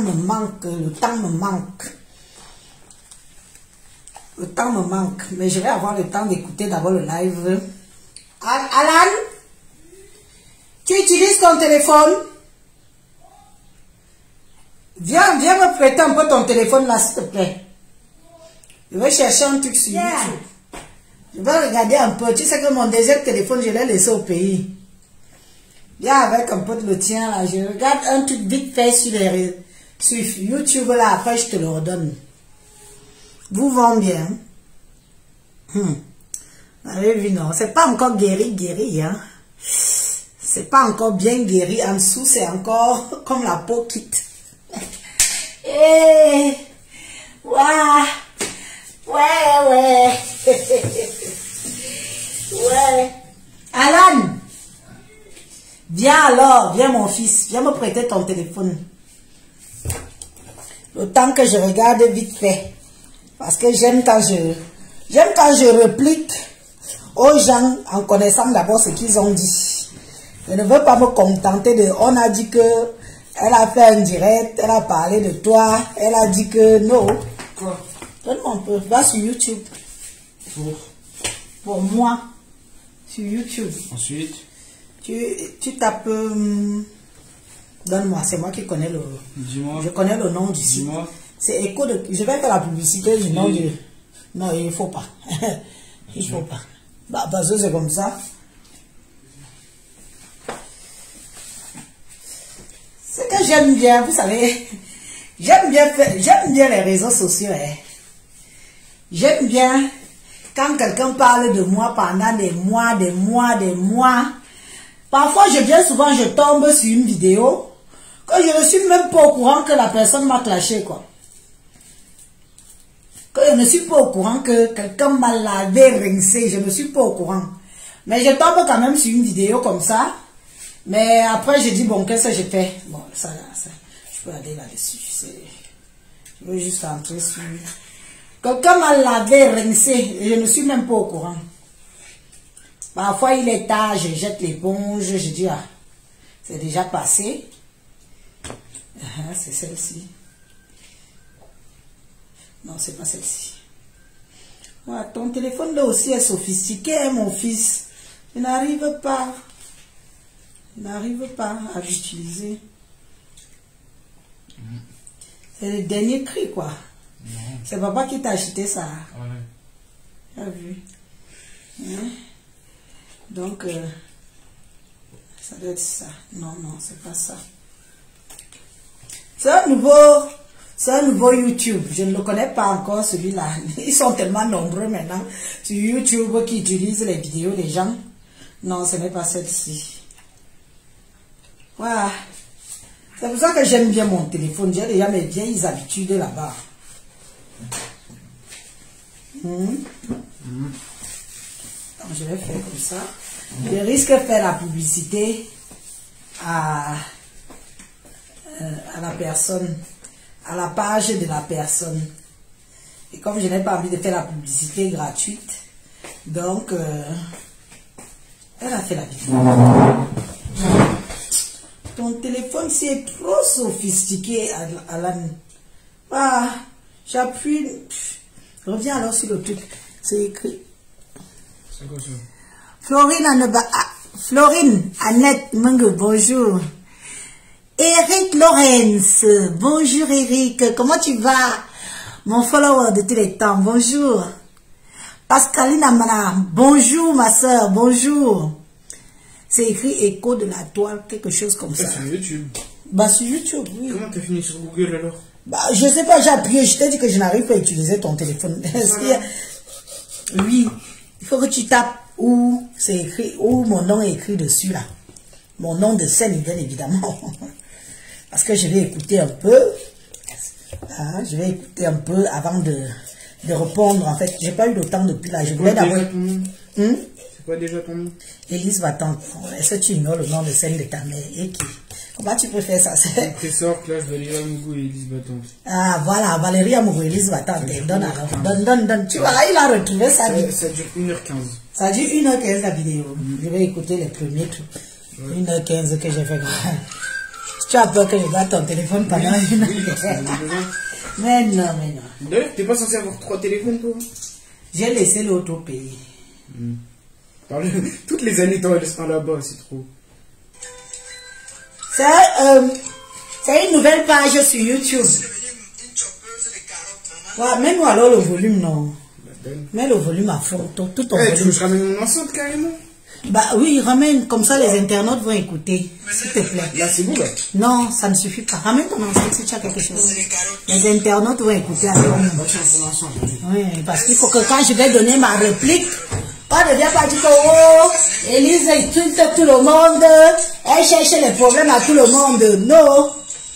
me manque, le temps me manque. Le temps me manque, mais je vais avoir le temps d'écouter d'abord le live. Alan, tu utilises ton téléphone? Viens me prêter un peu ton téléphone là, s'il te plaît. Je vais chercher un truc sur YouTube. Je vais regarder un peu. Tu sais que mon deuxième téléphone, je l'ai laissé au pays. Viens avec un peu de le tien là. Je regarde un truc vite fait sur YouTube là. Après, je te le redonne. Vous vendez bien. Vous avez vu, non? C'est pas encore guéri, hein. C'est pas encore bien guéri. En dessous, c'est encore comme la peau quitte. Eh, ouais. Ouais. Ouais. Alan, viens mon fils, viens me prêter ton téléphone. Le temps que je regarde vite fait. Parce que j'aime quand je réplique aux gens en connaissant d'abord ce qu'ils ont dit. Je ne veux pas me contenter de, on a dit que elle a fait un direct, elle a parlé de toi, elle a dit que non. Quoi? Donne-moi un peu, va sur YouTube. Pour moi, sur YouTube. Ensuite, tu tapes. Donne-moi, c'est moi qui connais le. dis-moi. Je connais le nom du site. Dis-moi. C'est Écho de. Je vais faire la publicité du nom du. Non, il ne faut pas. Il ne faut pas. Bah, parce que c'est comme ça. Ce que j'aime bien, vous savez, j'aime bien les réseaux sociaux. Hein. J'aime bien quand quelqu'un parle de moi pendant des mois. Parfois, bien souvent, je tombe sur une vidéo que je ne suis même pas au courant que la personne m'a clashé, quoi. Que je ne suis pas au courant que quelqu'un m'a lavé, rincé, je ne suis pas au courant. Mais je tombe quand même sur une vidéo comme ça. Mais après, je dis, bon, qu'est-ce que j'ai fait? Bon, ça, je peux aller là-dessus. Je veux juste entrer sur... Quelqu'un m'a lavé, rincé, et je ne suis même pas au courant. Parfois, il est tard, je jette l'éponge, je dis, ah, c'est déjà passé. C'est celle-ci. Non, c'est pas celle-ci. Ouais, ton téléphone là aussi est sophistiqué, hein, mon fils. Je n'arrive pas à l'utiliser. C'est le dernier cri, quoi. C'est papa qui t'a acheté ça. Ouais. Tu as vu? Hein? Donc, ça doit être ça. Non, c'est pas ça. C'est un nouveau YouTube. Je ne le connais pas encore, celui-là. Ils sont tellement nombreux maintenant sur YouTube qui utilisent les vidéos des gens. Non, ce n'est pas celle-ci. Voilà. C'est pour ça que j'aime bien mon téléphone. J'ai déjà mes vieilles habitudes là-bas. Donc, je vais faire comme ça. Je risque de faire la publicité à la personne, à la page de la personne. Et comme je n'ai pas envie de faire la publicité gratuite, donc elle a fait la vidéo. Ton téléphone, c'est trop sophistiqué, Alan. Ah, j'appuie. Reviens alors sur le truc. C'est écrit. C'est quoi ça? Florine Annette Mungo, bonjour. Eric Lawrence, bonjour Eric. Comment tu vas? Mon follower de tous les temps, bonjour. Pascaline Amana, bonjour ma soeur, bonjour. C'est écrit Écho de la toile, quelque chose comme ça. Sur YouTube. Bah sur YouTube, oui. Comment t'as fini sur Google alors? Bah je sais pas, j'ai appuyé, je t'ai dit que je n'arrive pas à utiliser ton téléphone. Oui, il faut que tu tapes où c'est écrit, où mon nom est écrit dessus là. Mon nom de scène, bien évidemment. Parce que je vais écouter un peu. Ah, je vais écouter un peu avant de répondre. En fait, j'ai pas eu le temps depuis là. Je voulais d'abord. C'est quoi déjà ton nom? Élise Battante. Est-ce que tu ignores le nom de scène de ta mère? Et qui? Comment tu peux faire ça? Trésor, classe, Valérie Amougou et Élise Battante. Ah, voilà, Valérie Amougou et Élise Battante. Donne alors. Donne. Tu vois, il a retrouvé ça. Ça dure 1h15. Ça dure 1h15 la vidéo. Je vais écouter les premiers trucs. 1h15 que j'ai fait. Tu as peur que je garde ton téléphone pendant une heure. Oui, parce que j'en ai besoin. Mais non, mais non. D'ailleurs, t'es pas censé avoir 3 téléphones, toi? J'ai laissé l'autre au pays. Toutes les années, t'en laisses un là-bas, c'est trop. C'est une nouvelle page sur YouTube. Ouais, mets-nous alors le volume, non. Mets le volume à fond, tout ton Tu volume. veux ramènes mon enceinte carrément? Bah oui, ramène, comme ça les internautes vont écouter, s'il te plaît. Là, c'est bon, là. Non, ça ne suffit pas. Ramène ton enceinte si tu as quelque chose. Les internautes vont écouter avec nous. Oui, parce qu'il faut que quand je vais donner ma réplique, on ne vient pas dire que oh, Élise insulte tout le monde, elle cherche les problèmes à tout le monde. Non.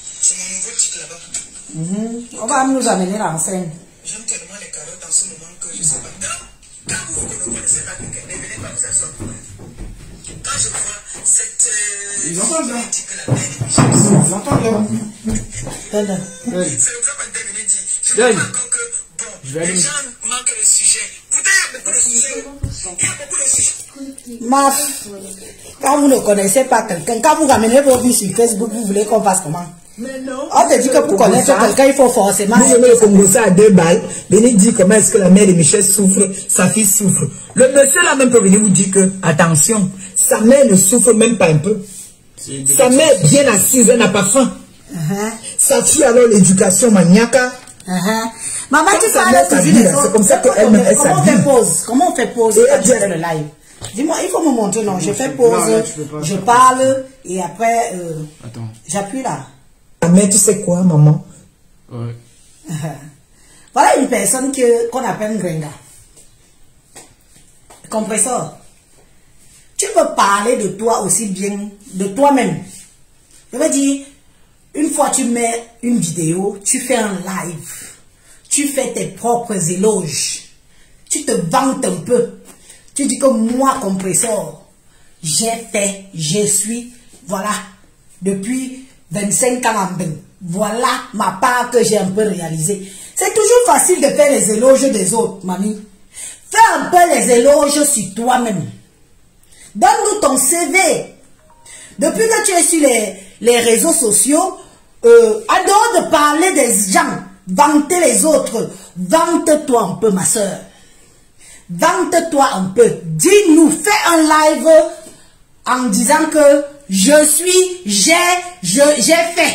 On va nous amener l'enseigne. J'aime tellement les carottes en ce moment que je sais pas. Quand vous ne connaissez pas quelqu'un, ne venez pas vous asseoir. Quand je vois cette... Ils entendent là. Ils entendent là. Donne. C'est le grand Pandé venu dire. Je Donne. vois encore que, bon, Je vais aller. les gens manquent de sujets. Pourtant, il y a beaucoup de sujets. Il y a beaucoup de sujets. Maf, quand vous ne connaissez pas quelqu'un, quand vous ramenez vos vies sur Facebook, vous voulez qu'on fasse comment? Mais non. On te dit que pour connaître quelqu'un, il faut forcément... Nous venons le Congo à 2 balles. Venez dire comment est-ce que la mère de Michel souffre, sa fille souffre. Le monsieur là même peut venir vous dire que, attention, sa mère ne souffre même pas un peu. Sa mère est bien assise, elle n'a pas faim. Sa fille alors l'éducation maniaque. Maman, tu Comme sa parles mère toujours s'habille, des autres. c'est comme ça qu'elle-même, elle Comment on fait s'habille. pause? Comment on fait pause Et quand elle tu dit- fais le live? Dis-moi, il faut me montrer, non, je fais Non, pause, là, tu peux pas je faire parle, et après, Attends. j'appuie là. La mère, tu sais quoi, maman? Ouais. Voilà une personne qu'on appelle Gringa. Compresseur. Tu peux parler de toi aussi bien, de toi-même. Je veux dire, une fois tu mets une vidéo, tu fais un live, tu fais tes propres éloges, tu te vantes un peu. Tu dis que moi, Compresseur, j'ai fait, je suis, voilà, depuis 25 ans en bain. Voilà ma part que j'ai un peu réalisée. C'est toujours facile de faire les éloges des autres, mamie. Fais un peu les éloges sur toi-même. Donne-nous ton CV. Depuis que tu es sur les réseaux sociaux, en dehors de parler des gens, vanter les autres, vante-toi un peu, ma soeur. Vante-toi un peu. Dis-nous, fais un live en disant que je suis, j'ai fait.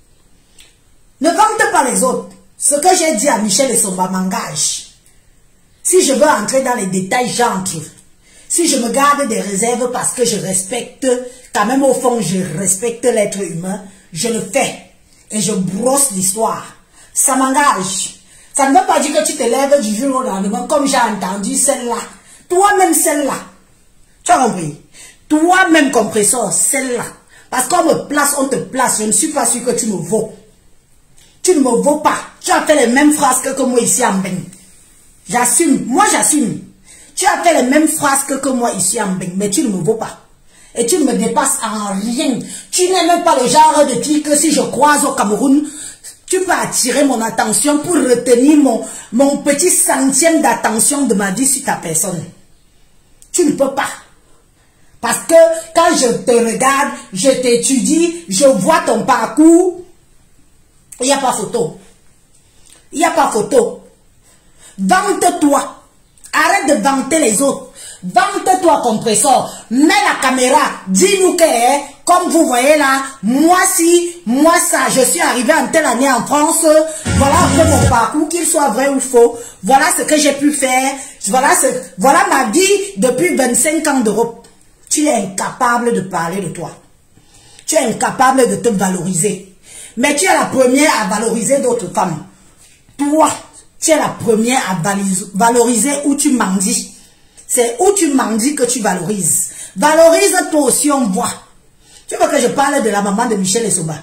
Ne vante pas les autres. Ce que j'ai dit à Michel et Somba m'engage. Si je veux entrer dans les détails, j'entre. Si je me garde des réserves parce que je respecte, quand même au fond, je respecte l'être humain, je le fais. Et je brosse l'histoire. Ça m'engage. Ça ne veut pas dire que tu te lèves du jour au lendemain, comme j'ai entendu celle-là. Toi-même, celle-là. Tu as compris? Toi-même, Compresseur, celle-là. Parce qu'on me place, on te place. Je ne suis pas sûr que tu me vaux. Tu ne me vaux pas. Tu as fait les mêmes phrases que moi ici en Beng. J'assume. Moi, j'assume. Tu as fait les mêmes phrases que moi ici en Beng. Mais tu ne me vaux pas. Et tu ne me dépasses en rien. Tu n'es même pas le genre de dire que si je croise au Cameroun, tu peux attirer mon attention pour retenir mon petit centième d'attention de ma vie sur ta personne. Tu ne peux pas. Parce que quand je te regarde, je t'étudie, je vois ton parcours, il n'y a pas photo. Il n'y a pas photo. Vante-toi. Arrête de vanter les autres. Vante-toi, Compresseur. Mets la caméra. Dis-nous que, comme vous voyez là, moi si, moi ça, je suis arrivé en telle année en France. Voilà un peu mon parcours, qu'il soit vrai ou faux. Voilà ce que j'ai pu faire. Voilà ma vie depuis 25 ans d'Europe. Tu es incapable de parler de toi. Tu es incapable de te valoriser. Mais tu es la première à valoriser d'autres femmes. Toi, tu es la première à valoriser où tu mendies. C'est où tu mendies que tu valorises. Valorise-toi aussi, on voit. Tu veux que je parle de la maman de Michel Essoba?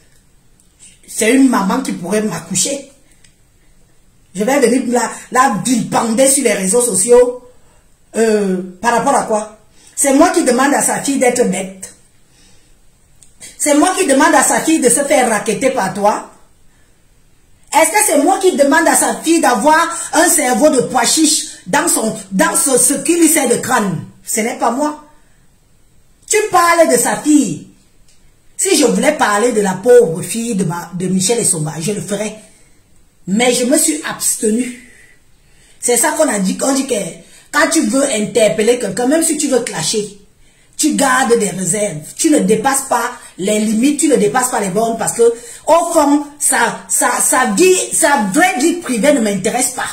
C'est une maman qui pourrait m'accoucher. Je vais venir la vilipender sur les réseaux sociaux. Par rapport à quoi? C'est moi qui demande à sa fille d'être bête. C'est moi qui demande à sa fille de se faire racketter par toi. Est-ce que c'est moi qui demande à sa fille d'avoir un cerveau de pois chiche dans ce qui lui sert de crâne? Ce n'est pas moi. Tu parles de sa fille. Si je voulais parler de la pauvre fille de Michel Essomba, je le ferais. Mais je me suis abstenu. C'est ça qu'on a dit, qu'on dit que quand tu veux interpeller quelqu'un, même si tu veux clasher, tu gardes des réserves. Tu ne dépasses pas les limites, tu ne dépasses pas les bornes parce que, au fond, sa vraie vie privée ne m'intéresse pas.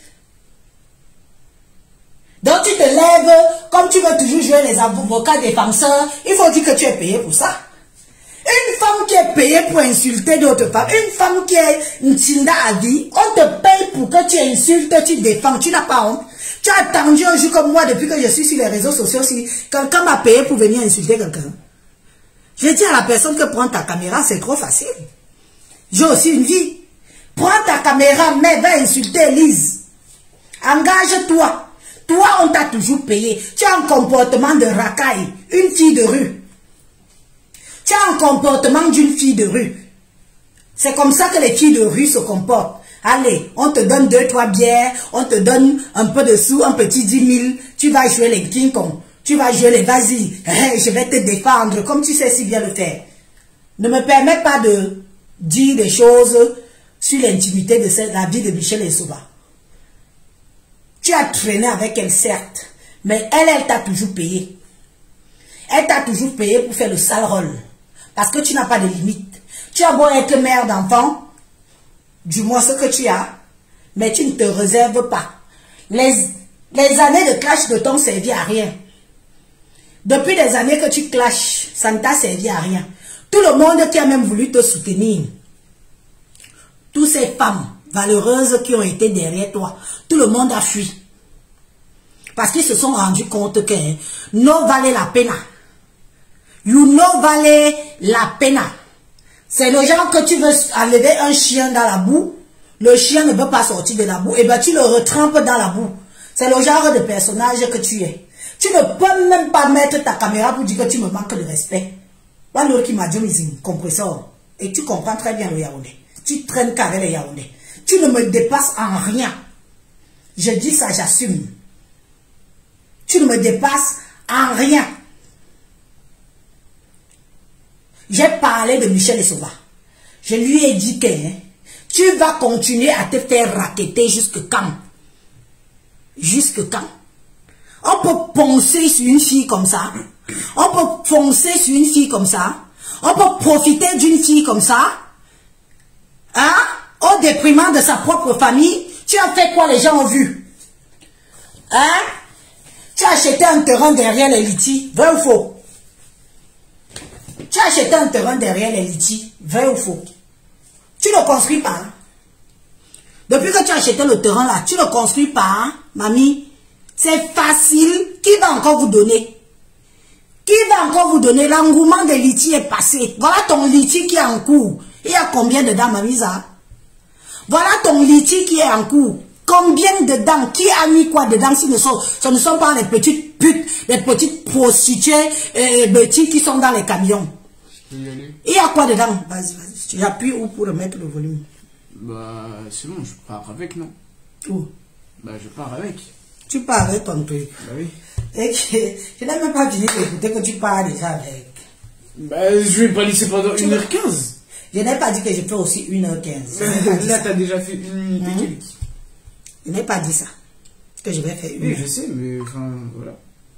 Donc tu te lèves, comme tu veux toujours jouer les avocats défenseurs, il faut dire que tu es payé pour ça. Une femme qui est payée pour insulter d'autres femmes, une femme qui est une tinda à vie, on te paye pour que tu insultes, tu défends, tu n'as pas honte. Tu as attendu un jour comme moi depuis que je suis sur les réseaux sociaux, si quelqu'un m'a payé pour venir insulter quelqu'un. Je dis à la personne que prends ta caméra, c'est trop facile. J'ai aussi une vie. Prends ta caméra, mais va insulter Elise. Engage-toi. Toi, on t'a toujours payé. Tu as un comportement de racaille, une fille de rue. Tu as un comportement d'une fille de rue. C'est comme ça que les filles de rue se comportent. Allez, on te donne 2-3 bières, on te donne un peu de sous, un petit 10 000. Tu vas jouer les King Kong. Tu vas jouer les vas-y. Je vais te défendre comme tu sais si bien le faire. Ne me permets pas de dire des choses sur l'intimité de la vie de Michel Essomba. Tu as traîné avec elle, certes, mais elle t'a toujours payé. Elle t'a toujours payé pour faire le sale rôle. Parce que tu n'as pas de limite. Tu as beau être mère d'enfant, du moins ce que tu as, mais tu ne te réserves pas. Les années de clash ne t'ont servi à rien. Depuis des années que tu clashes, ça ne t'a servi à rien. Tout le monde qui a même voulu te soutenir, toutes ces femmes valeureuses qui ont été derrière toi, tout le monde a fui. Parce qu'ils se sont rendus compte que no vale la pena. You no vale la pena. C'est le genre que tu veux enlever un chien dans la boue, le chien ne veut pas sortir de la boue, et bien tu le retrempes dans la boue. C'est le genre de personnage que tu es. Tu ne peux même pas mettre ta caméra pour dire que tu me manques de respect. L'autre qui m'a dit, compresseur. Et tu comprends très bien le Yaoundé. Tu traînes qu'avec les Yaoundé. Tu ne me dépasses en rien. Je dis ça, j'assume. Tu ne me dépasses en rien. J'ai parlé de Michel Essomba. Je lui ai dit que tu vas continuer à te faire racketter jusque quand? Jusque quand? On peut poncer sur une fille comme ça. On peut foncer sur une fille comme ça. On peut profiter d'une fille comme ça. Hein? Au déprimant de sa propre famille. Tu as fait quoi, les gens ont vu? Hein? Tu as acheté un terrain derrière les litis. Vrai ou faux? Tu as acheté un terrain derrière les litis. Vrai ou faux? Tu ne construis pas. Hein? Depuis que tu as acheté le terrain là, tu ne construis pas, hein, mamie. C'est facile. Qui va encore vous donner? Qui va encore vous donner? L'engouement des litiges est passé. Voilà ton litige qui est en cours. Il y a combien dedans, mamie, ça? Voilà ton litige qui est en cours. Combien dedans? Qui a mis quoi dedans? Si ce ne sont pas les petites putes, les petites prostituées, petits qui sont dans les camions. Il y a quoi dedans? Vas-y, vas-y. Tu appuies où pour remettre le volume? Bah, c'est bon, je pars avec, non? Où? Bah, je pars avec. Tu pars avec ton truc. Bah oui. Et je n'ai même pas fini d'écouter que tu pars déjà avec. Bah, je vais pas laisser pendant 1h15. Je n'ai pas dit que je fais aussi 1h15. Là, t'as déjà fait 1 minute et quelques. Je n'ai pas dit ça. Que je vais faire 1 Oui, heure. je sais, mais enfin, voilà.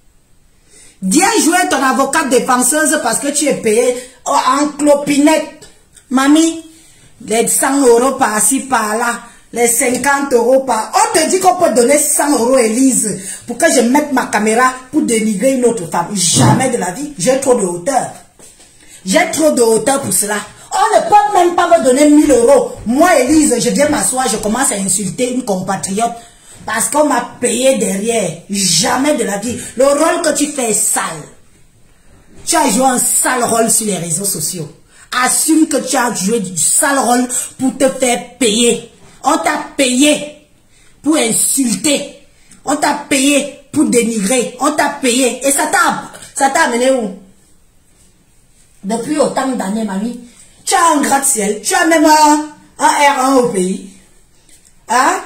Viens jouer ton avocate défenseuse parce que tu es payé en clopinette. Mamie, les 100 € par-ci, par-là, les 50 € par... On te dit qu'on peut donner 100 € Elise pour que je mette ma caméra pour dénigrer une autre femme. Jamais de la vie. J'ai trop de hauteur. J'ai trop de hauteur pour cela. On ne peut même pas me donner 1000 €. Moi, Elise, je viens m'asseoir, je commence à insulter une compatriote parce qu'on m'a payé derrière. Jamais de la vie. Le rôle que tu fais est sale. Tu as joué un sale rôle sur les réseaux sociaux. Assume que tu as joué du sale rôle pour te faire payer. On t'a payé pour insulter. On t'a payé pour dénigrer. On t'a payé. Et ça t'a amené où? Depuis autant d'années, mamie. Tu as un gratte-ciel. Tu as même un R1 au pays. Hein?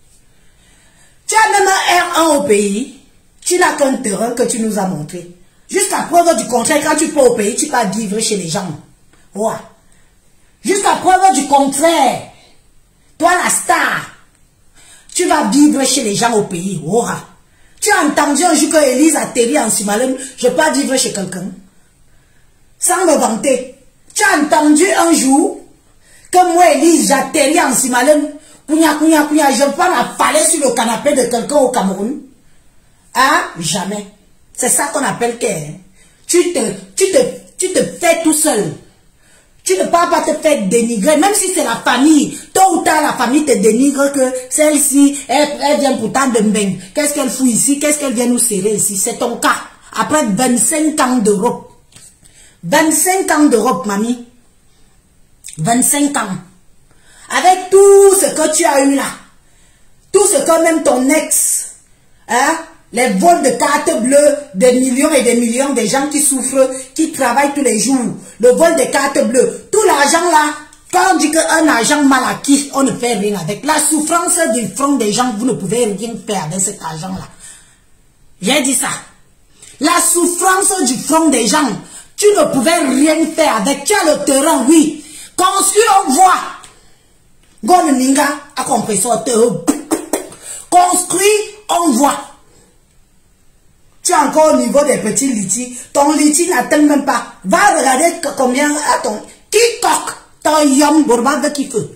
Tu as même un R1 au pays. Tu n'as qu'un terrain que tu nous as montré. Jusqu'à preuve du contraire, quand tu pars au pays, tu vas vivre chez les gens. Ouais. Jusqu'à preuve du contraire, toi la star, tu vas vivre chez les gens au pays. Ouais. Tu as entendu un jour que Élise atterrit en Simalem, je peux vivre chez quelqu'un. Sans me vanter. Tu as entendu un jour que moi, Élise, j'atterris en Simalem, je peux m'affaler sur le canapé de quelqu'un au Cameroun. Ah, jamais. C'est ça qu'on appelle que tu te fais tout seul. Tu ne peux pas te faire dénigrer, même si c'est la famille. Tôt ou tard, la famille te dénigre que celle-ci, elle vient pourtant de Mbeng. Qu'est-ce qu'elle fout ici? Qu'est-ce qu'elle vient nous serrer ici? C'est ton cas. Après 25 ans d'Europe. 25 ans d'Europe, mamie. 25 ans. Avec tout ce que tu as eu là. Tout ce que même ton ex, hein, les vols de cartes bleues, des millions et des millions de gens qui souffrent, qui travaillent tous les jours. Le vol de cartes bleues. Tout l'argent là, quand on dit qu'un argent mal acquis, on ne fait rien avec. La souffrance du front des gens, vous ne pouvez rien faire avec cet argent-là. J'ai dit ça. La souffrance du front des gens, tu ne pouvais rien faire avec. Tu as le terrain, oui. Construit, on voit. Gon Ninga a compris ça. Construit, on voit. Tu es encore au niveau des petits litis. Ton litis n'atteint même pas. Va regarder combien a ton... Qui coque ton yom Bourba qui feu.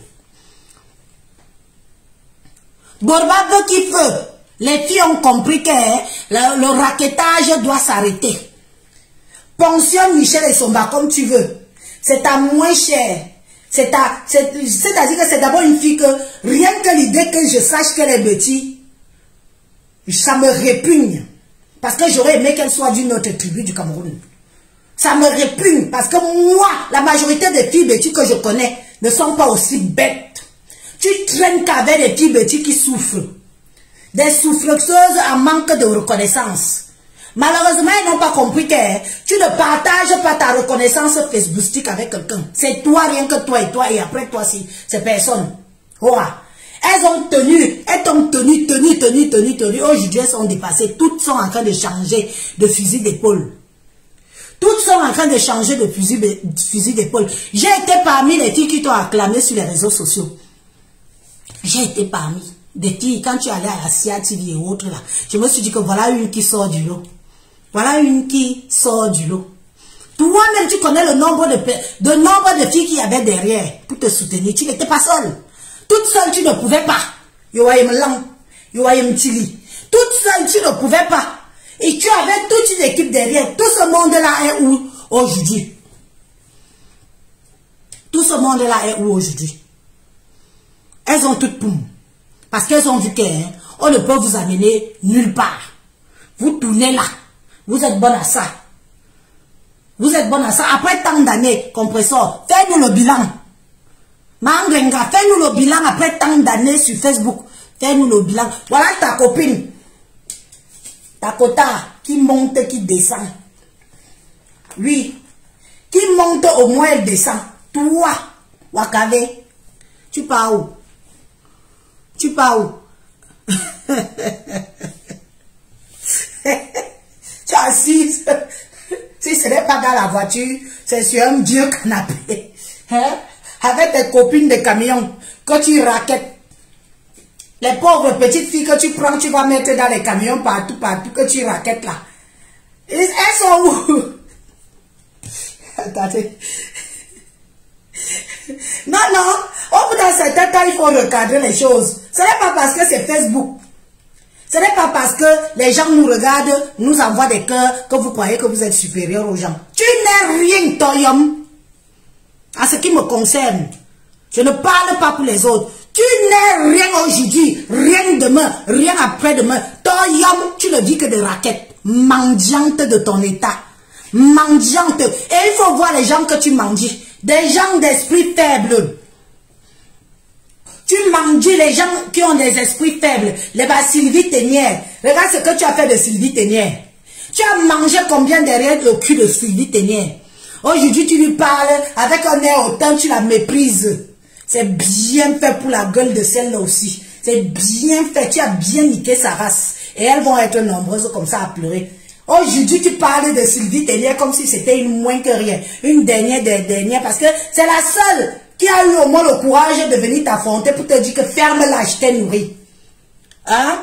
Bourba qui feu. Les filles ont compris que le raquettage doit s'arrêter. Pensionne Michel et Somba comme tu veux. C'est à moins cher. C'est-à-dire que c'est d'abord une fille que rien que l'idée que je sache qu'elle est bêtise, ça me répugne. Parce que j'aurais aimé qu'elle soit d'une autre tribu du Cameroun. Ça me répugne. Parce que moi, la majorité des filles bêtises que je connais ne sont pas aussi bêtes. Tu traînes qu'avec des filles bêtises qui souffrent. Des souffreuses en manque de reconnaissance. Malheureusement, ils n'ont pas compris que tu ne partages pas ta reconnaissance facebookistique avec quelqu'un. C'est toi, rien que toi, et après toi, c'est personne. Ouais. Elles ont tenu. Aujourd'hui, elles sont dépassées. Toutes sont en train de changer de fusil d'épaule. Toutes sont en train de changer de fusil d'épaule. J'ai été parmi les filles qui t'ont acclamé sur les réseaux sociaux. J'ai été parmi des filles, quand tu allais à la CIA TV et autres là, je me suis dit que voilà une qui sort du lot. Voilà une qui sort du lot. Toi-même, tu connais le nombre de filles qu'il y avait derrière pour te soutenir. Tu n'étais pas seule. Toute seule, tu ne pouvais pas. Yoayem Lang, Yoayem Tili. Toute seule, tu ne pouvais pas. Et tu avais toute une équipe derrière. Tout ce monde-là est où aujourd'hui? Tout ce monde-là est où aujourd'hui? Elles ont toutes poum. Parce qu'elles ont vu qu'on ne peut vous amener nulle part. Vous tournez là. Vous êtes bon à ça. Vous êtes bon à ça. Après tant d'années, compresseur, fais-nous le bilan. Mangenga, fais-nous le bilan après tant d'années sur Facebook. Fais-nous le bilan. Voilà ta copine. Ta quota qui monte, qui descend. Oui. Qui monte au moins, elle descend. Toi, Wakave, tu pars où? Tu pars où? Tu es assise. Si ce n'est pas dans la voiture, c'est sur un vieux canapé. Hein? Avec tes copines de camion que tu raquettes. Les pauvres petites filles que tu prends, tu vas mettre dans les camions partout, que tu raquettes là. Elles sont où? Attendez. Non, au bout d'un certain temps, il faut recadrer les choses. Ce n'est pas parce que c'est Facebook. Ce n'est pas parce que les gens nous regardent, nous envoient des cœurs, que vous croyez que vous êtes supérieur aux gens. Tu n'es rien, Toyom. En ce qui me concerne, je ne parle pas pour les autres. Tu n'es rien aujourd'hui, rien demain, rien après-demain. Toyom, tu ne dis que de raquettes. Mendiante de ton état. Mendiante. Et il faut voir les gens que tu mendies. Des gens d'esprit faible. Tu manges les gens qui ont des esprits faibles. Les Sylvie Ténière. Regarde ce que tu as fait de Sylvie Ténière. Tu as mangé combien derrière le cul de Sylvie Ténière? Aujourd'hui, tu lui parles avec un air hautain, tu la méprises. C'est bien fait pour la gueule de celle-là aussi. C'est bien fait. Tu as bien niqué sa race. Et elles vont être nombreuses comme ça à pleurer. Aujourd'hui, tu parles de Sylvie Tellier comme si c'était une moins que rien. Une dernière, parce que c'est la seule qui a eu au moins le courage de venir t'affronter pour te dire que ferme-la, je t'ai nourri. Hein?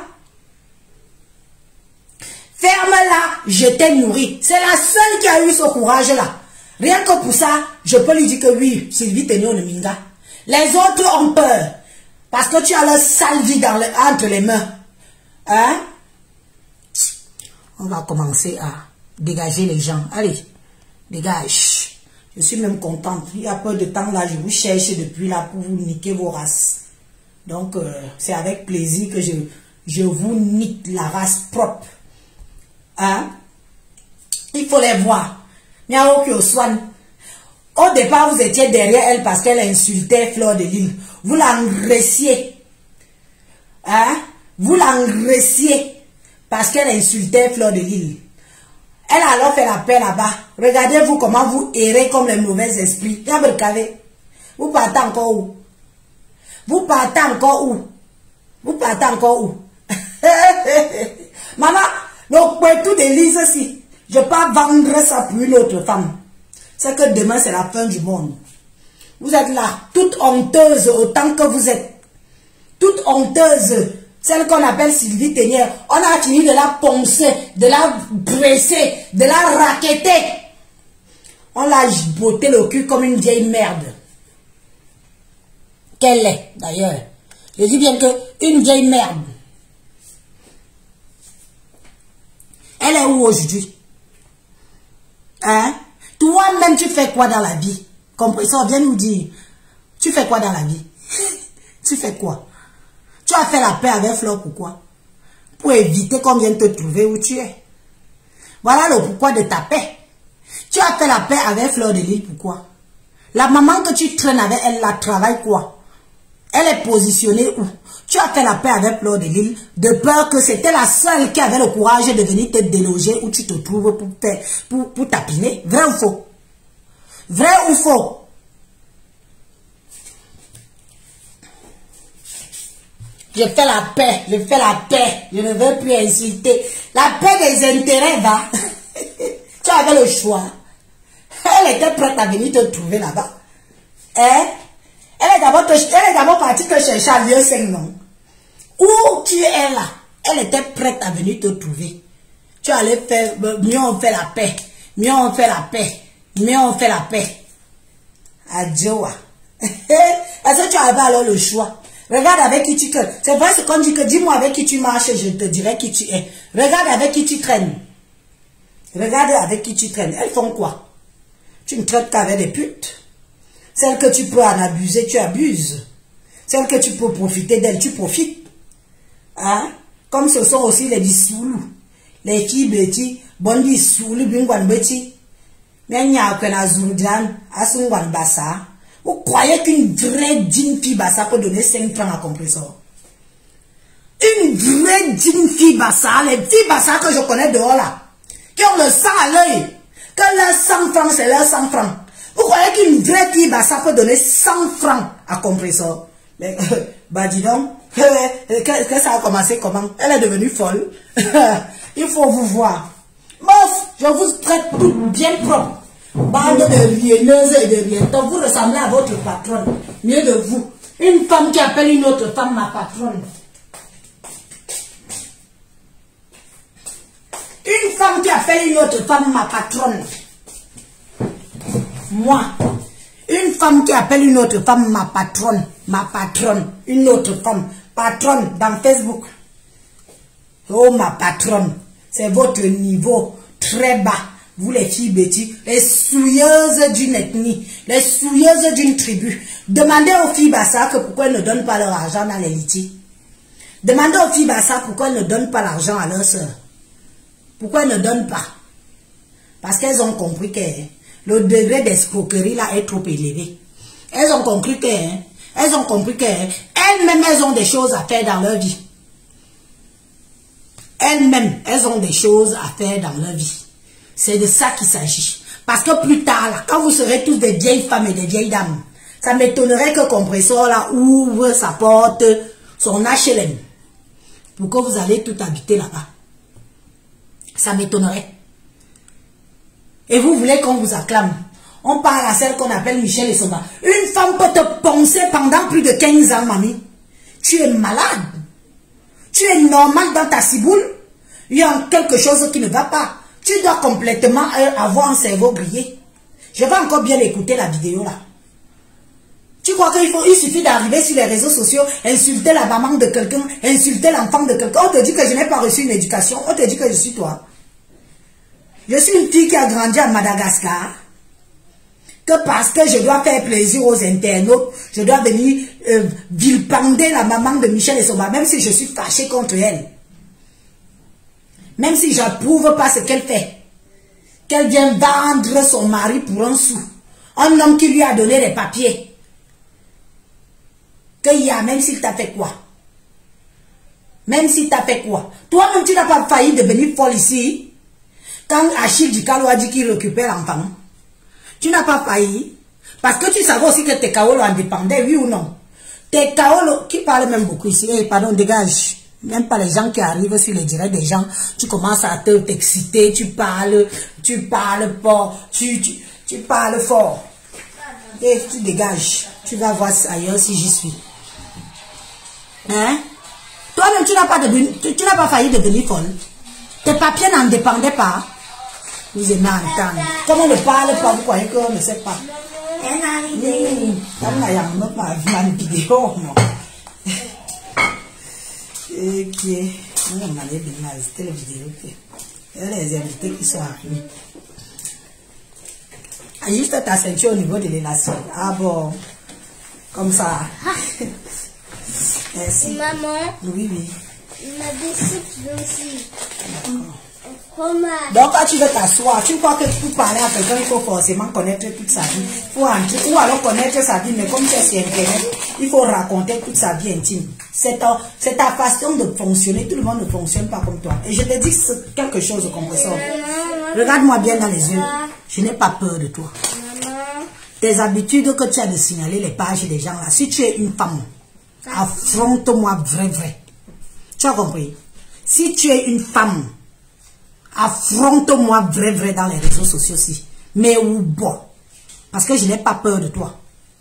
Ferme-la, je t'ai nourri. C'est la seule qui a eu ce courage-là. Rien que pour ça, je peux lui dire que oui, Sylvie Tellier on minga. Les autres ont peur. Parce que tu as le sale vie entre les mains. Hein? On va commencer à dégager les gens. Allez, dégage. Je suis même contente. Il y a peu de temps là, je vous cherche depuis là pour vous niquer vos races. Donc, c'est avec plaisir que je vous nique la race propre. Hein? Il faut les voir. Au départ, vous étiez derrière elle parce qu'elle insultait Fleur de Lys. Vous l'engraissiez. Hein? Vous l'engraissiez parce qu'elle insultait Fleur de Lys. Elle a alors fait la paix là-bas. Regardez-vous comment vous errez comme les mauvais esprits. Vous partez encore où? Vous partez encore où? Vous partez encore où? Maman, donc pour tout Élise aussi, je ne peux pas vendre ça pour une autre femme. C'est que demain c'est la fin du monde. Vous êtes là, toute honteuse autant que vous êtes. Toute honteuse. Celle qu'on appelle Sylvie Tellier. On a fini de la poncer, de la presser, de la raqueter. On l'a botté le cul comme une vieille merde. Qu'elle est d'ailleurs. Je dis bien que une vieille merde. Elle est où aujourd'hui? Hein? Toi-même, tu fais quoi dans la vie? Compresseur, viens nous dire. Tu fais quoi dans la vie? Tu fais quoi? Tu as fait la paix avec Fleur, pourquoi? Pour éviter qu'on vienne te trouver où tu es. Voilà le pourquoi de ta paix. Tu as fait la paix avec Fleur de Lys, pourquoi? La maman que tu traînes avec elle, la travaille quoi? Elle est positionnée où? Tu as fait la paix avec Fleur de Lys de peur que c'était la seule qui avait le courage de venir te déloger où tu te trouves pour tapiner. Vrai ou faux? Vrai ou faux? Je fais la paix, je fais la paix, je ne veux plus insulter. La paix des intérêts, va. Tu avais le choix. Elle était prête à venir te trouver là-bas. Hein? Elle est d'abord partie te chercher à lieu 5 non. Où tu es là? Elle était prête à venir te trouver. Tu allais faire, mieux on fait la paix. Mieux on fait la paix. Mieux on fait la paix. Adieu. Est-ce que tu avais alors le choix? Regarde avec qui tu traînes. C'est vrai ce qu'on dit que dis-moi avec qui tu marches, je te dirai qui tu es. Regarde avec qui tu traînes. Regarde avec qui tu traînes. Elles font quoi? Tu ne traites qu'avec des putes. Celles que tu peux en abuser, tu abuses. Celles que tu peux profiter d'elles, tu profites. Hein? Comme ce sont aussi les dissoulous. Les filles bêtis, bon dissoulous, bingwan bêtis. Mais il y a qu'un azurdan, asungwan bassa. Vous croyez qu'une vraie digne fille bassa peut donner 5 francs à compresseur? Une vraie digne fille bassa, les filles bassa que je connais dehors là, qui ont le sang à l'œil, que leur 100 francs c'est leur 100 francs. Vous croyez qu'une vraie fille bassa peut donner 100 francs à compresseur? Mais, bah dis donc, que ça a commencé comment? Elle est devenue folle. Il faut vous voir. Bof, je vous traite tout bien propre. Bande de rienneuses et de rientons, vous ressemblez à votre patronne. Mieux de vous. Une femme qui appelle une autre femme ma patronne. Une femme qui appelle une autre femme ma patronne. Moi. Une femme qui appelle une autre femme ma patronne. Ma patronne. Une autre femme. Patronne dans Facebook. Oh ma patronne. C'est votre niveau très bas. Vous les filles bêtises, les souilleuses d'une ethnie, les souilleuses d'une tribu. Demandez aux filles Bassa que pourquoi elles ne donnent pas leur argent dans les litiges. Demandez aux filles Bassa pourquoi elles ne donnent pas l'argent à leurs sœurs. Pourquoi elles ne donnent pas? Parce qu'elles ont compris que le degré d'escroquerie là est trop élevé. Elles ont compris que elles-mêmes elles ont des choses à faire dans leur vie. Elles-mêmes elles ont des choses à faire dans leur vie. C'est de ça qu'il s'agit. Parce que plus tard, là, quand vous serez tous des vieilles femmes et des vieilles dames, ça m'étonnerait que Compresseur là ouvre sa porte, son HLM, pour que vous allez tout habiter là-bas. Ça m'étonnerait. Et vous voulez qu'on vous acclame. On parle à celle qu'on appelle Michel Essoba. Une femme peut te poncer pendant plus de 15 ans, mamie. Tu es malade. Tu es normal dans ta ciboule. Il y a quelque chose qui ne va pas. Tu dois complètement avoir un cerveau grillé. Je vais encore bien écouter la vidéo là. Tu crois qu'il suffit d'arriver sur les réseaux sociaux, insulter la maman de quelqu'un, insulter l'enfant de quelqu'un. On te dit que je n'ai pas reçu une éducation. On te dit que je suis toi. Je suis une fille qui a grandi à Madagascar. Que parce que je dois faire plaisir aux internautes, je dois venir vilipender la maman de Michel Essoba, même si je suis fâché contre elle. Même si je n'approuve pas ce qu'elle fait. Qu'elle vient vendre son mari pour un sou. Un homme qui lui a donné les papiers. Qu'il y a, même s'il t'a fait quoi? Même s'il t'a fait quoi? Toi-même, tu n'as pas failli devenir folle ici. Quand Achille Dikalo a dit qu'il récupère l'enfant. Tu n'as pas failli. Parce que tu savais aussi que tes Kaolo en dépendaient, oui ou non? Tes Kaolo, qui parlent même beaucoup ici, pardon, dégage. Même pas les gens qui arrivent sur les directs des gens, tu commences à t'exciter, tu parles fort, tu parles fort. Et tu dégages. Tu vas voir ailleurs si j'y suis. Hein? Toi-même, tu n'as pas failli devenir folle. Tes papiers n'en dépendaient pas. Vous aimez entendre. Comme on ne parle pas, vous croyez qu'on ne sait pas. Ok. On va aller bien visiter la vidéo. Il y a les invités qui sont arrivés. Ajuste ta ceinture au niveau de l'élastique. Ah bon. Comme ça. Merci. Maman. Oui, oui. Il m'a dit aussi. Donc quand tu veux t'asseoir, tu crois que pour parler à quelqu'un, il faut forcément connaître toute sa vie. Faut entrer, ou alors connaître sa vie, mais comme c'est sur Internet, il faut raconter toute sa vie intime. C'est ta façon de fonctionner. Tout le monde ne fonctionne pas comme toi. Et je te dis quelque chose comme ça. Regarde-moi bien dans les yeux. Je n'ai pas peur de toi. Tes habitudes que tu as de signaler les pages des gens là. Si tu es une femme, affronte-moi vrai. Tu as compris? Si tu es une femme, affronte-moi vrai dans les réseaux sociaux aussi. Mais où bon? Parce que je n'ai pas peur de toi.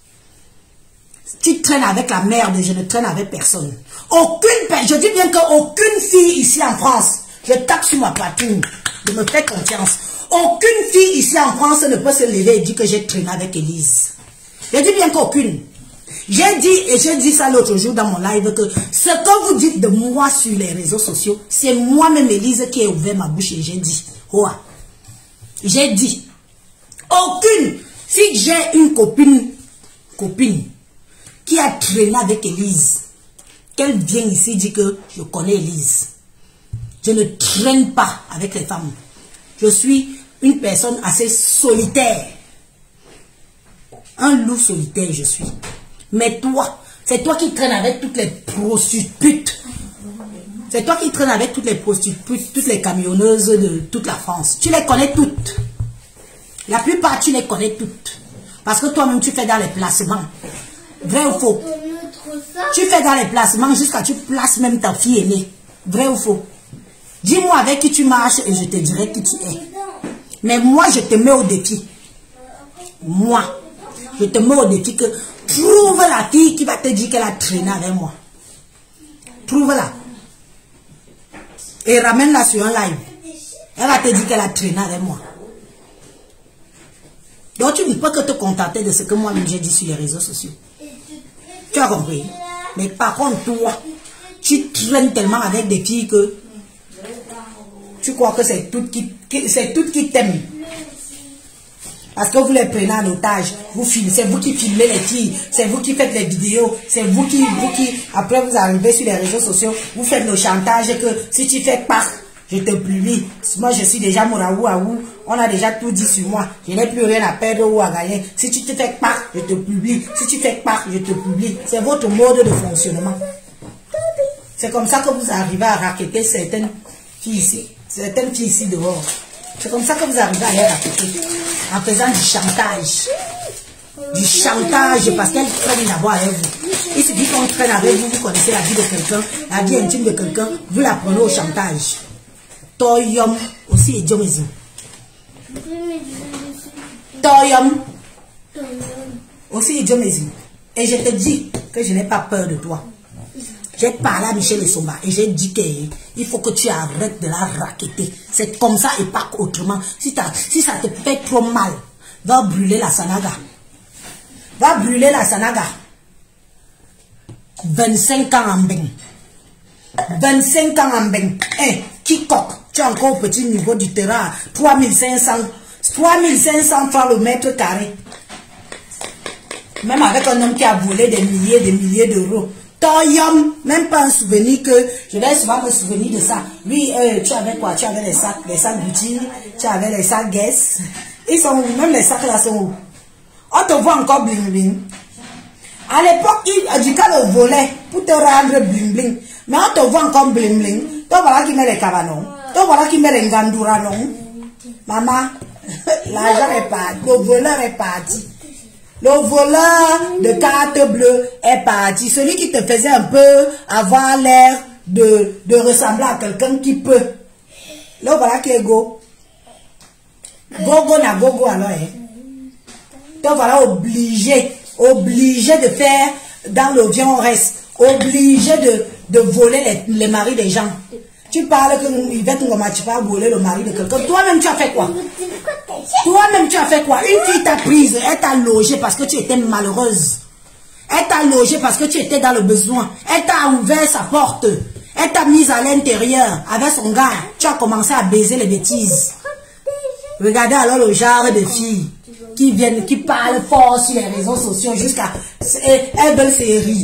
Tu traînes avec la merde, je ne traîne avec personne. Je dis bien qu'aucune fille ici en France, je tape sur ma poitrine, je me fais confiance. Aucune fille ici en France ne peut se lever et dire que j'ai traîné avec Élise. Je dis bien qu'aucune. J'ai dit, et j'ai dit ça l'autre jour dans mon live, que ce que vous dites de moi sur les réseaux sociaux, c'est moi-même Élise qui ai ouvert ma bouche et j'ai dit. J'ai dit. Aucune. Si j'ai une copine qui a traîné avec Élise, qu'elle vienne ici dire que je connais Élise. Je ne traîne pas avec les femmes. Je suis une personne assez solitaire. Un loup solitaire, je suis. Mais toi, c'est toi qui traînes avec toutes les prostituées. C'est toi qui traînes avec toutes les prostituées, toutes les camionneuses de toute la France. Tu les connais toutes. La plupart, tu les connais toutes. Parce que toi-même, tu fais dans les placements. Vrai ou faux? Tu fais dans les placements jusqu'à tu places même ta fille aînée. Vrai ou faux? Dis-moi avec qui tu marches et je te dirai qui tu es. Mais moi, je te mets au défi. Moi, je te mets au défi que trouve la fille qui va te dire qu'elle a traîné avec moi. Trouve-la. Et ramène-la sur un live. Elle va te dire qu'elle a traîné avec moi. Donc tu ne peux que te contenter de ce que moi-même j'ai dit sur les réseaux sociaux. Tu as compris? Mais par contre, toi, tu traînes tellement avec des filles que tu crois que c'est toutes qui t'aiment. Parce que vous les prenez en otage, c'est vous qui filmez les filles, c'est vous qui faites les vidéos, c'est vous qui, après vous arrivez sur les réseaux sociaux, vous faites le chantage que si tu fais pas, je te publie. Moi je suis déjà moraou à ou, on a déjà tout dit sur moi, je n'ai plus rien à perdre ou à gagner. Si tu te fais pas, je te publie. Si tu fais pas, je te publie. C'est votre mode de fonctionnement. C'est comme ça que vous arrivez à racketter certaines filles ici dehors. C'est comme ça que vous arrivez à les racketter. En faisant du chantage. Du chantage parce qu'elle traîne d'abord avec vous. Il suffit qu'on traîne avec vous, vous connaissez la vie de quelqu'un, la vie intime de quelqu'un, vous la prenez au chantage. Toyom aussi et Diomézi. Toyom. Aussi, Dieu me dit. Et je te dis que je n'ai pas peur de toi. J'ai parlé à Michel Essomba et j'ai dit qu'il faut que tu arrêtes de la raqueter. C'est comme ça et pas autrement. Si ça te fait trop mal, va brûler la Sanaga. Va brûler la Sanaga. 25 ans en bain. 25 ans en bain. Quiconque, tu es encore au petit niveau du terrain. 3500 francs le mètre carré. Même avec un homme qui a volé des milliers d'euros. Toyom, même pas un souvenir que je vais souvent me souvenir de ça. Oui, tu avais quoi? Tu avais les sacs Gucci, tu avais les sacs Guess. Ils sont où? Même les sacs là sont où? On te voit encore bling bling. À l'époque, du cas le volet pour te rendre bling bling. Mais on te voit encore bling bling. Toi voilà qui met les cabanons. Toi voilà qui met les gandoura non. Maman, l'argent est parti. Le voleur est parti. Le voleur de carte bleue est parti. Celui qui te faisait un peu avoir l'air de ressembler à quelqu'un qui peut. Là, voilà qui est go. Gogo na gogo alors. Donc voilà, obligé de faire dans le bien on reste. Obligé de voler les maris des gens. Tu parles que Yvette Ngoma, tu vas voler le mari de quelqu'un. Toi-même, tu as fait quoi? Toi-même, tu as fait quoi? Une fille t'a prise, elle t'a logée parce que tu étais malheureuse. Elle t'a logée parce que tu étais dans le besoin. Elle t'a ouvert sa porte. Elle t'a mise à l'intérieur avec son gars. Tu as commencé à baiser les bêtises. Regardez alors le genre de filles qui viennent, qui parlent fort sur les réseaux sociaux jusqu'à... Elles veulent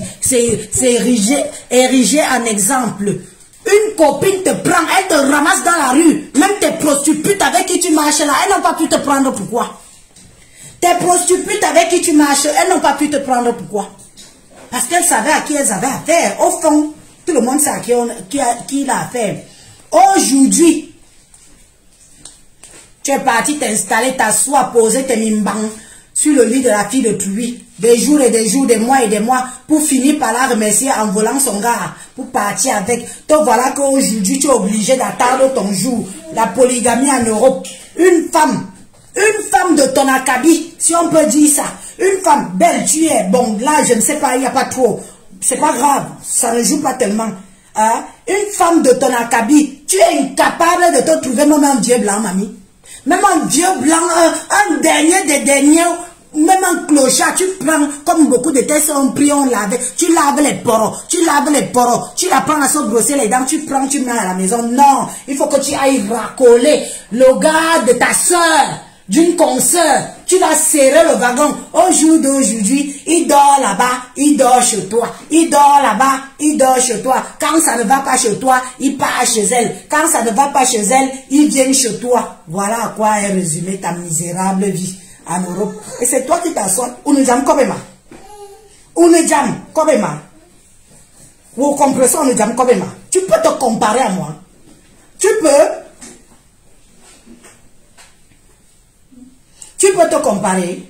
s'ériger en exemple. Une copine te prend, elle te ramasse dans la rue. Même tes prostituées avec qui tu marches là, elles n'ont pas pu te prendre. Pourquoi? Tes prostituées avec qui tu marches, elles n'ont pas pu te prendre. Pourquoi? Parce qu'elles savaient à qui elles avaient affaire. Au fond, tout le monde sait à qui il a affaire. Aujourd'hui, tu es parti t'installer, t'asseoir, poser tes mimbang sur le lit de la fille de Truy. Des jours et des jours, des mois et des mois, pour finir par la remercier en volant son gars, pour partir avec. Donc voilà qu'aujourd'hui, tu es obligé d'attendre ton jour. La polygamie en Europe. Une femme de ton acabit, si on peut dire ça. Une femme belle, tu es, bon, là, je ne sais pas, il n'y a pas trop. C'est pas grave, ça ne joue pas tellement. Hein? Une femme de ton acabit, tu es incapable de te trouver même un dieu blanc, mamie. Même un dieu blanc, un dernier des derniers. Même un clochard, tu prends, comme beaucoup de tests ont pris, on lavait, tu laves les poros, tu la prends à se brosser les dents, tu prends, tu mets à la maison. Non, il faut que tu ailles racoler le gars de ta soeur, d'une consoeur, tu vas serrer le wagon. Au jour d'aujourd'hui, il dort là-bas, il dort chez toi. Il dort là-bas, il dort chez toi. Quand ça ne va pas chez toi, il part chez elle. Quand ça ne va pas chez elle, il vient chez toi. Voilà à quoi est résumée ta misérable vie en Europe. Et c'est toi qui t'assois. Ou nous jam kobema. Ou nous jam kobema. Ou compression nous jam kobema. Tu peux te comparer à moi. Tu peux te comparer.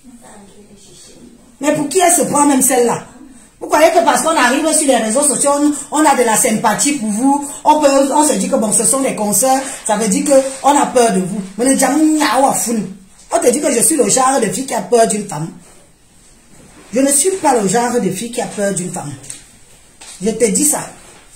Mais pour qui elle se prend même celle-là? Vous croyez que parce qu'on arrive sur les réseaux sociaux, on a de la sympathie pour vous, on se dit que bon, ce sont des concerts, ça veut dire qu'on a peur de vous. Mais le jam on te dit que je suis le genre de fille qui a peur d'une femme. Je ne suis pas le genre de fille qui a peur d'une femme. Je te dis ça.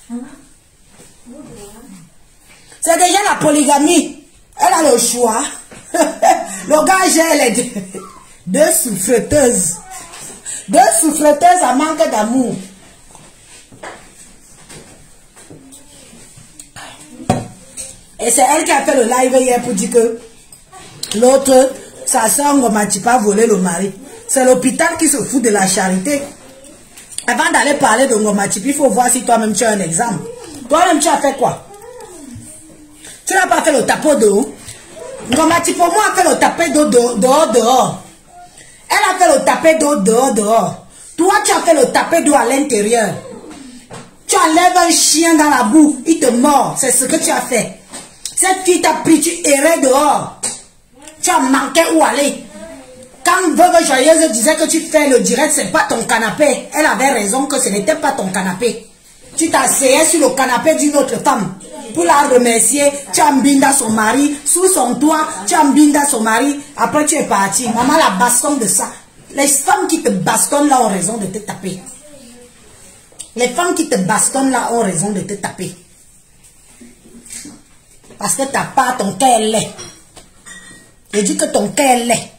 C'est déjà la polygamie. Elle a le choix. Le gars, j'ai les deux souffreteuses. Deux souffreteuses à manque d'amour. Et c'est elle qui a fait le live hier pour dire que l'autre, sa soeur Ngoma Tipa a volé le mari. C'est l'hôpital qui se fout de la charité. Avant d'aller parler de Ngoma Tipa, il faut voir si toi-même tu as un exemple. Toi-même tu as fait quoi? Tu n'as pas fait le tapot d'eau. Ngoma Tipa, moi, a fait le tapé d'eau dehors. Elle a fait le tapé d'eau dehors. Toi, tu as fait le tapé d'eau à l'intérieur. Tu enlèves un chien dans la boue, il te mord. C'est ce que tu as fait. Cette fille t'a pris, tu errais dehors. Tu as manqué où aller. Quand Veuve Joyeuse disait que tu fais le direct, c'est pas ton canapé. Elle avait raison que ce n'était pas ton canapé. Tu t'asseyais sur le canapé d'une autre femme. Pour la remercier, tu as mbinda son mari. Sous son toit, tu as mbinda son mari. Après, tu es parti. Maman la bastonne de ça. Les femmes qui te bastonnent là ont raison de te taper. Les femmes qui te bastonnent là ont raison de te taper. Parce que ta part, ton cœur est laid. Je dis que ton cœur est laid.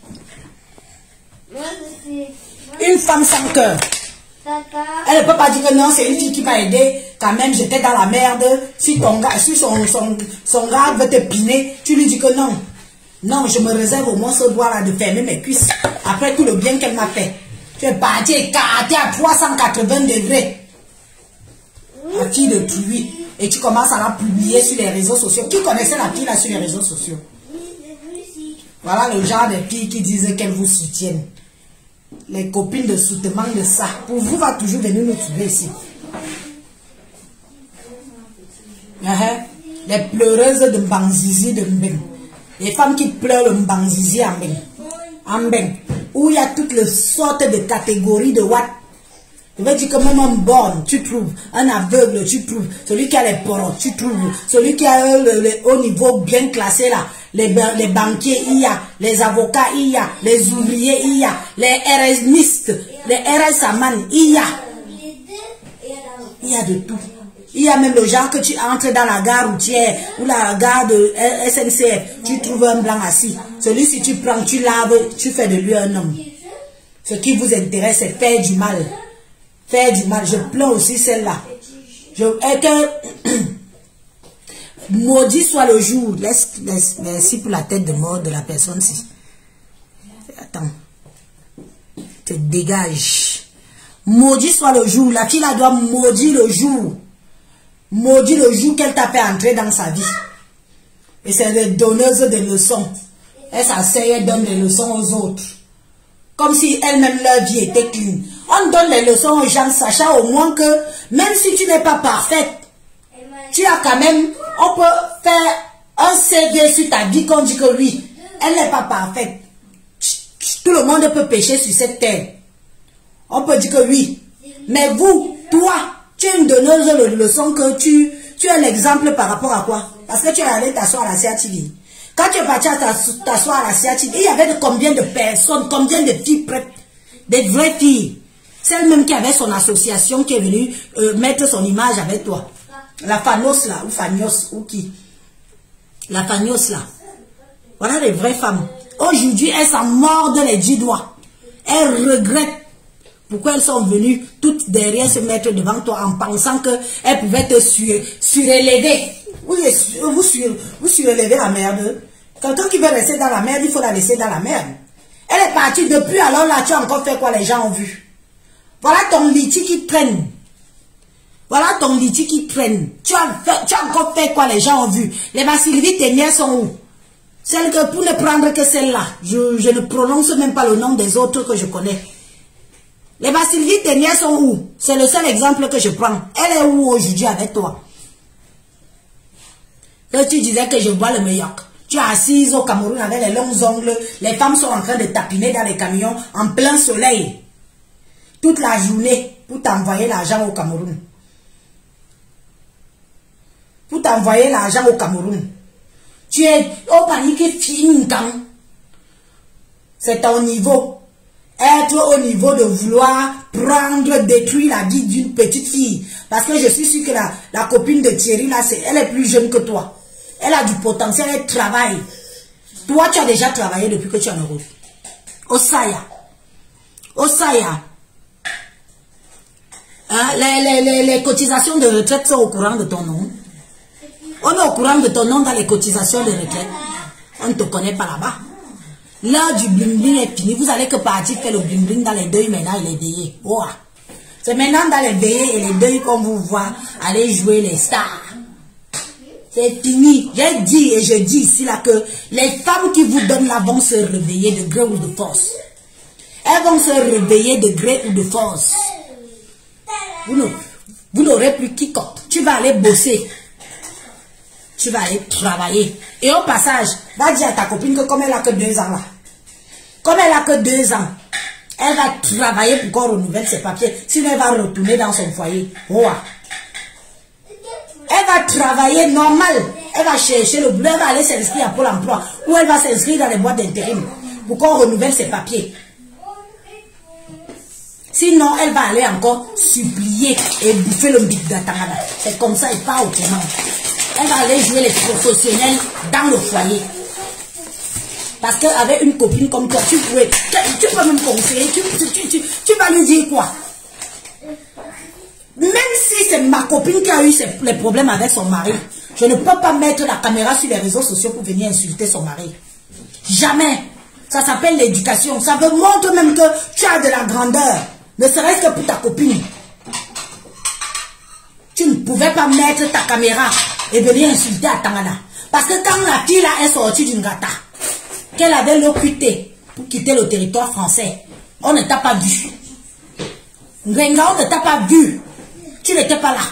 Une femme sans cœur. Elle ne peut pas dire que non, c'est une fille qui m'a aidé. Quand même, j'étais dans la merde. Si ton gars, si son gars veut te piner, tu lui dis que non. Non, je me réserve au moins ce droit-là de fermer mes cuisses. Après tout le bien qu'elle m'a fait. Tu es parti écarté à 380 degrés. La fille de pluie. Et tu commences à la publier sur les réseaux sociaux. Qui connaissait la fille là sur les réseaux sociaux? Voilà le genre de filles qui disent qu'elles vous soutiennent. Les copines de soutien de ça. Pour vous, va toujours venir nous trouver ici. Les pleureuses de Mbanzizi de Mbeng. Les femmes qui pleurent le Mbanzizi en Mbeng. Où il y a toutes les sortes de catégories de what. Je veux dire que même un borne, tu trouves. Un aveugle, tu trouves. Celui qui a les poros, tu trouves. Celui qui a le haut niveau bien classé là. Les banquiers, il y a. Les avocats, il y a. Les ouvriers, il y a. Les RSmistes, les RSaman, il y a. Il y a de tout. Il y a même le genre que tu entres dans la gare routière ou la gare de SNCF, tu trouves un blanc assis. Celui-ci, tu prends, tu laves, tu fais de lui un homme. Ce qui vous intéresse, c'est faire du mal. Faire du mal. Je plains aussi celle-là. Maudit soit le jour. Merci pour la tête de mort de la personne-ci. Attends. Te dégage. Maudit soit le jour. La fille là doit maudire le jour. Maudit le jour qu'elle t'a fait entrer dans sa vie. Et c'est des donneuses de leçons. Elle s'asseye et donne des leçons aux autres. Comme si elle-même leur vie était clean. On donne les leçons aux gens, sachant au moins que même si tu n'es pas parfaite, tu as quand même, on peut faire un CV sur ta vie qu'on dit que oui, elle n'est pas parfaite. Tout le monde peut pécher sur cette terre. On peut dire que oui. Mais vous, toi, tu es une donneuse de leçons que tu es l'exemple par rapport à quoi? Parce que tu es allé t'asseoir à la CATV. Quand tu es parti à t'asseoir à la CATV, il y avait combien de personnes, combien de filles prêtes? Des vraies filles. Celle même qui avait son association qui est venue mettre son image avec toi. La Fanos là, ou Fagnos, ou qui? La Fagnos là. Voilà les vraies femmes. Aujourd'hui, elles s'en mordent les 10 doigts. Elles regrettent pourquoi elles sont venues toutes derrière se mettre devant toi en pensant qu'elles pouvaient te surélever. Oui, vous surélevez la merde. Quelqu'un qui veut rester dans la merde, il faut la laisser dans la merde. Elle est partie depuis, alors là, tu as encore fait quoi les gens ont vu? Voilà ton liti qui traîne. Voilà ton liti qui traîne. Tu as encore fait quoi les gens ont vu? Les Sylvie Ténière sont où? Celle que, pour ne prendre que celle-là, je ne prononce même pas le nom des autres que je connais. Les Sylvie Ténière sont où? C'est le seul exemple que je prends. Elle est où aujourd'hui avec toi? Là, tu disais que je vois le meilleur. Tu es assise au Cameroun avec les longs ongles. Les femmes sont en train de tapiner dans les camions en plein soleil. Toute la journée pour t'envoyer l'argent au Cameroun. Pour t'envoyer l'argent au Cameroun. Tu es au panique fini quand. C'est ton niveau. Être au niveau de vouloir prendre, détruire la vie d'une petite fille. Parce que je suis sûre que la copine de Thierry, là, elle est plus jeune que toi. Elle a du potentiel, elle travaille. Toi, tu as déjà travaillé depuis que tu es en Europe. Osaya. Osaya. Hein, les cotisations de retraite sont au courant de ton nom. On est au courant de ton nom dans les cotisations de retraite. On ne te connaît pas là-bas. L'heure du bling-bling est finie. Vous allez que partir faire le bling-bling dans les deuils maintenant et les veillées. Oh. C'est maintenant dans les veillées et les deuils qu'on vous voit aller jouer les stars. C'est fini. J'ai dit et je dis ici là que les femmes qui vous donnent là vont se réveiller de gré ou de force. Elles vont se réveiller de gré ou de force. Vous n'aurez plus quiconque. Tu vas aller bosser. Tu vas aller travailler. Et au passage, va dire à ta copine que comme elle a que 2 ans là, comme elle a que 2 ans, elle va travailler pour qu'on renouvelle ses papiers. Sinon elle va retourner dans son foyer. Oh. Elle va travailler normal. Elle va chercher le boulot, elle va aller s'inscrire à Pôle emploi. Ou elle va s'inscrire dans les boîtes d'intérim pour qu'on renouvelle ses papiers. Sinon, elle va aller encore supplier et bouffer le big d'Atangana. C'est comme ça et pas autrement. Elle va aller jouer les professionnels dans le foyer. Parce qu'avec une copine comme toi, tu peux même conseiller, tu vas lui dire quoi? Même si c'est ma copine qui a eu les problèmes avec son mari, je ne peux pas mettre la caméra sur les réseaux sociaux pour venir insulter son mari. Jamais. Ça s'appelle l'éducation. Ça me montre même que tu as de la grandeur. Ne serait-ce que pour ta copine. Tu ne pouvais pas mettre ta caméra et venir insulter à Tangana. Parce que quand la fille là est sortie d'une gata, qu'elle avait l'OQT pour quitter le territoire français, on ne t'a pas vu. Ngrenga, on ne t'a pas vu. Tu n'étais pas là.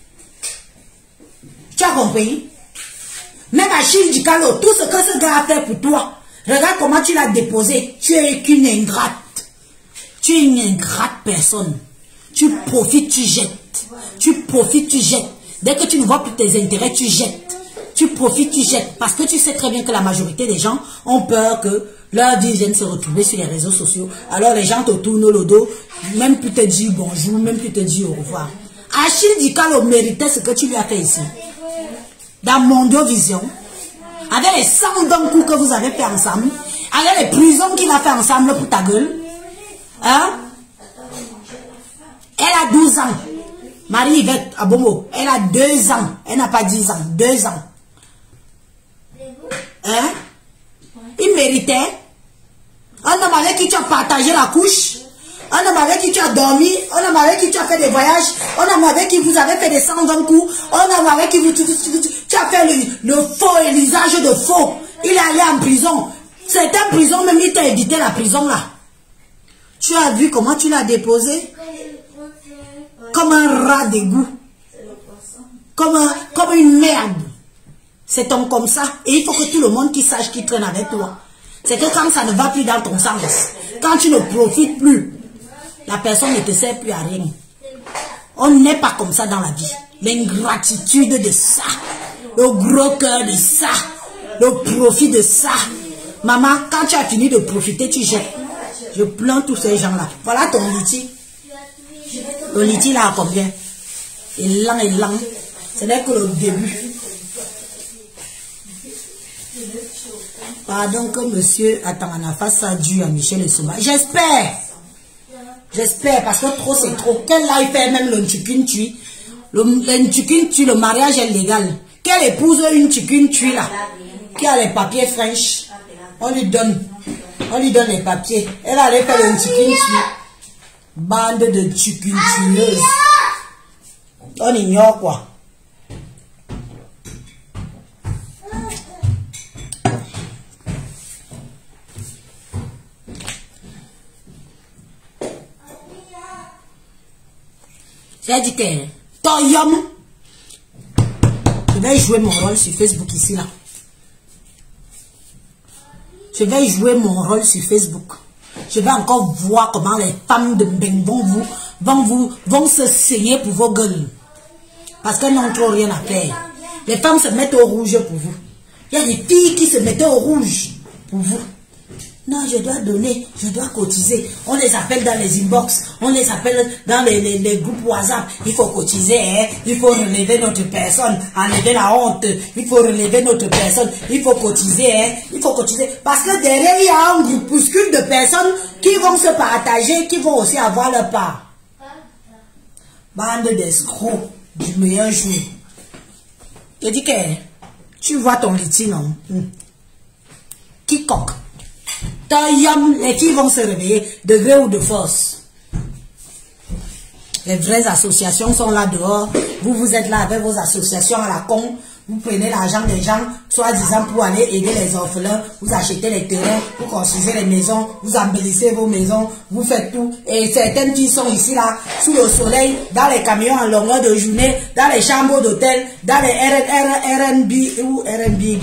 Tu as compris? Même Achille Dikalo, tout ce que ce gars a fait pour toi, regarde comment tu l'as déposé. Tu es qu'une ingrate. Tu es une ingrate personne. Tu profites, tu jettes. Tu profites, tu jettes. Dès que tu ne vois plus tes intérêts, tu jettes. Tu profites, tu jettes. Parce que tu sais très bien que la majorité des gens ont peur que leur vie vienne se retrouver sur les réseaux sociaux. Alors les gens te tournent le dos, même plus te dire bonjour, même plus te dire au revoir. Achille Dikalo méritait ce que tu lui as fait ici. Dans Mondiovision, avec les 120 coups que vous avez fait ensemble, avec les prisons qu'il a fait ensemble pour ta gueule. Hein? Elle a 12 ans. Marie-Yvette Abomo, elle a 2 ans. Elle n'a pas 10 ans, 2 ans. Hein? Il méritait. Un homme avec qui tu as partagé la couche. Un homme avec qui tu as dormi. Un homme avec qui tu as fait des voyages. Un homme avec qui vous avez fait des 120 coups. Un homme avec qui tu as fait le faux et l'usage de faux. Il est allé en prison. Certaines prisons, même il t'a évité la prison là. Tu as vu comment tu l'as déposé? Comme un rat d'égout. Comme une merde. C'est comme ça. Et il faut que tout le monde qui sache qui traîne avec toi. C'est que quand ça ne va plus dans ton sens, quand tu ne profites plus, la personne ne te sert plus à rien. On n'est pas comme ça dans la vie. L'ingratitude de ça. Le gros cœur de ça. Le profit de ça. Maman, quand tu as fini de profiter, tu jettes. Je plains tous ces gens-là. Voilà ton liti. Le liti là a combien? Et lent. Ce n'est que le début. Pardon que monsieur Atangana fasse ça dû à Michel et Souma. J'espère. J'espère parce que trop c'est trop. Qu'elle aille faire même le Nchukin Tui. Le Nchukin Tui, le mariage est légal. Qu'elle épouse une Nchukin Tui là. Qui a les papiers French. On lui donne les papiers. Elle allait faire le Nchukin Tui. Bande de Nchukin Tueuses. On ignore quoi. J'ai dit que Toyom, je vais jouer mon rôle sur Facebook ici là. Je vais jouer mon rôle sur Facebook. Je vais encore voir comment les femmes de Mbeng vont se saigner pour vos gueules. Parce qu'elles n'ont trop rien à faire. Les femmes se mettent au rouge pour vous. Il y a des filles qui se mettaient au rouge pour vous. Non, je dois donner, je dois cotiser. On les appelle dans les inbox, on les appelle dans les groupes WhatsApp. Il faut cotiser, hein? Il faut relever notre personne, enlever la honte. Il faut relever notre personne, il faut cotiser, hein? Il faut cotiser. Parce que derrière, il y a un groupuscule de personnes qui vont se partager, qui vont aussi avoir leur part. Bande d'escrocs du meilleur jour. Je dis que tu vois ton liti, non? Quiconque. Les filles vont se réveiller de gré ou de force. Les vraies associations sont là dehors. Vous êtes là avec vos associations à la con. Vous prenez l'argent des gens, soi-disant pour aller aider les orphelins. Vous achetez les terrains, vous construisez les maisons, vous embellissez vos maisons, vous faites tout. Et certaines filles sont ici là, sous le soleil, dans les camions en longueur de journée, dans les chambres d'hôtel, dans les Airbnb ou Airbnb.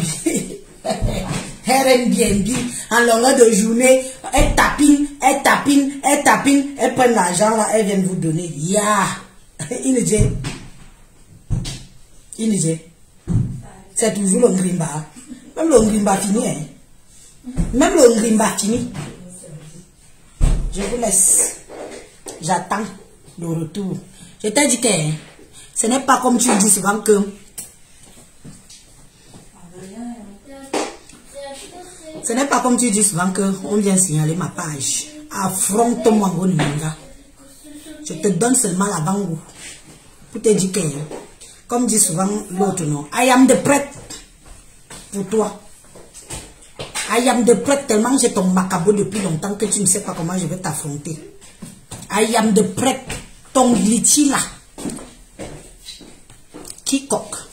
Airbnb en longueur de journée, elles tapinent, elles prennent l'argent là, elles viennent vous donner. Ya, C'est toujours le Ngrimba. Même le Ngrimba fini. Hein. Même le Ngrimba fini. Je vous laisse. J'attends le retour. Je t'ai dit que ce n'est pas comme tu dis souvent que ce n'est pas comme tu dis souvent que on vient signaler ma page. Affronte-moi, Gonimanga. Je te donne seulement la bango pour te dire que, comme dit souvent l'autre, non, I am the prêtre pour toi. I am the prêtre tellement j'ai ton macabo depuis longtemps que tu ne sais pas comment je vais t'affronter. I am the prêtre, ton glitchy là. Qui coque.